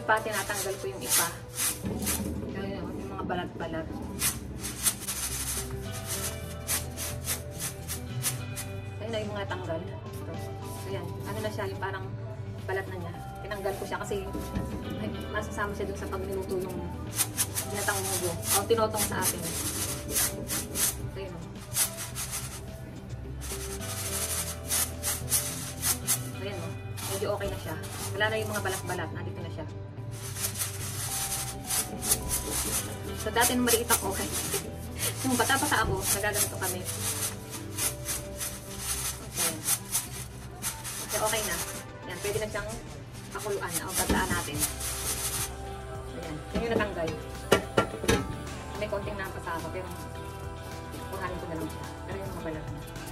ipa, tinatanggal ko yung ipa. Yung mga balat-balat. Ayun na yung mga tanggal. So, yan. Ano na siya, yung parang balat na niya. Tinanggal ko siya kasi masasama siya dun sa pagniluto yung ginatang mugo. O, tinotong sa atin. Ayun o. Ayan o. Medyo okay na siya. Wala na yung mga balat-balat. Nandito na siya. So, dati nung maliit ako, yung bata-bata ako, nagaganito kami. Okay. So, okay na. Yan, pwede na siyang pakuluan o baglaan natin. Ayan. Yan yung natanggal. May konting napasama, pero kuhanin ko na lang siya. Pero yung mga balat na.